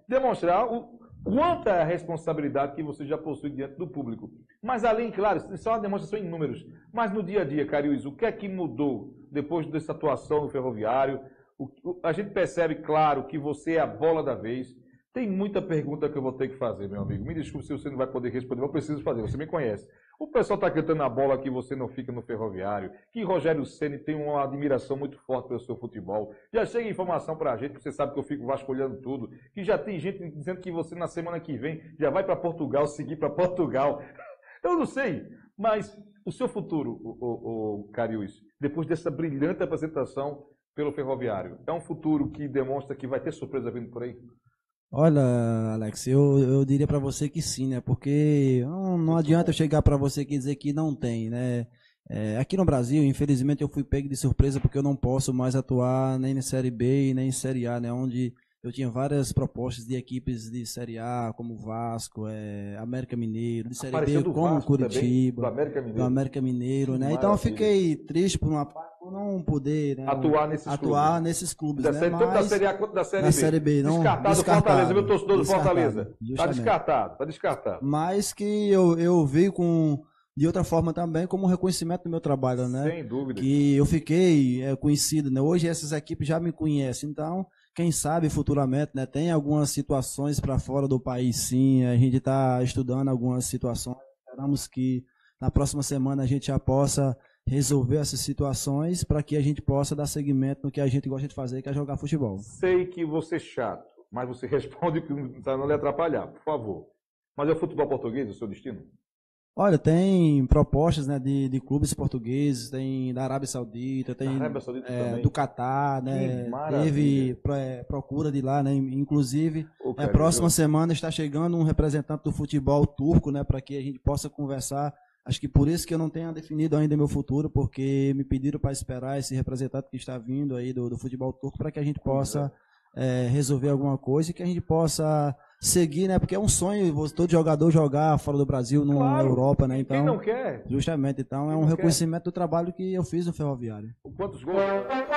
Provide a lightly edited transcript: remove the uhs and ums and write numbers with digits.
demonstrar quanta é a responsabilidade que você já possui diante do público. Mas além, claro, isso é uma demonstração em números. Mas no dia a dia, Cariús, o que é que mudou depois dessa atuação no Ferroviário? A gente percebe, claro, que você é a bola da vez. Tem muita pergunta que eu vou ter que fazer, meu amigo. Me desculpe se você não vai poder responder, mas eu preciso fazer, você me conhece. O pessoal está cantando a bola que você não fica no Ferroviário, que Rogério Ceni tem uma admiração muito forte pelo seu futebol. Já chega informação para a gente, você sabe que eu fico vasculhando tudo, que já tem gente dizendo que você na semana que vem já vai para Portugal, seguir para Portugal. Eu não sei, mas o seu futuro, o Cariús, depois dessa brilhante apresentação pelo Ferroviário, é um futuro que demonstra que vai ter surpresa vindo por aí? Olha, Alex, eu diria para você que sim, né? Porque não adianta eu chegar para você e dizer que não tem, né? Aqui no Brasil, infelizmente, eu fui pego de surpresa porque eu não posso mais atuar nem na Série B e nem em Série A, né? Onde eu tinha várias propostas de equipes de Série A, como Vasco, América Mineiro, de Série B, como Vasco Curitiba, também, do América Mineiro, né? Então eu fiquei triste por não poder, né, atuar nesses clubes, né? Tanto da Série A quanto da Série B. Série B, não, descartado do Fortaleza, meu torcedor do Fortaleza. Está descartado. Mas que eu vi de outra forma também como reconhecimento do meu trabalho, né? Sem dúvida. Que eu fiquei conhecido, né? Hoje essas equipes já me conhecem, então quem sabe futuramente, né? Tem algumas situações para fora do país, sim. A gente está estudando algumas situações. Esperamos que na próxima semana a gente já possa resolver essas situações para que a gente possa dar seguimento no que a gente gosta de fazer, que é jogar futebol. Sei que você é chato, mas você responde para não lhe atrapalhar, por favor. Mas é o futebol português o seu destino? Olha, tem propostas, né, de clubes portugueses, tem da Arábia Saudita, tem do Catar, né? Teve procura de lá, né? Inclusive, próxima semana está chegando um representante do futebol turco, né, para que a gente possa conversar. Acho que por isso que eu não tenho definido ainda meu futuro, porque me pediram para esperar esse representante que está vindo aí do futebol turco para que a gente possa resolver alguma coisa e que a gente possa seguir, né? Porque é um sonho todo jogador jogar fora do Brasil, na Europa, né? Então, quem não quer? Justamente, então é um reconhecimento do trabalho que eu fiz no Ferroviário. Quantos gols?